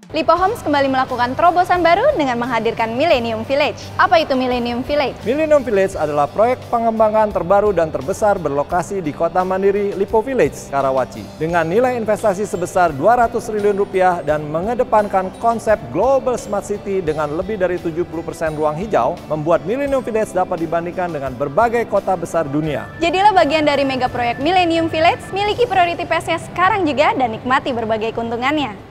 Lipo Homes kembali melakukan terobosan baru dengan menghadirkan Millennium Village. Apa itu Millennium Village? Millennium Village adalah proyek pengembangan terbaru dan terbesar berlokasi di Kota Mandiri Lipo Village, Karawaci. Dengan nilai investasi sebesar 200 triliun rupiah dan mengedepankan konsep Global Smart City dengan lebih dari 70% ruang hijau, membuat Millennium Village dapat dibandingkan dengan berbagai kota besar dunia. Jadilah bagian dari mega proyek Millennium Village, miliki priority PS-nya sekarang juga dan nikmati berbagai keuntungannya.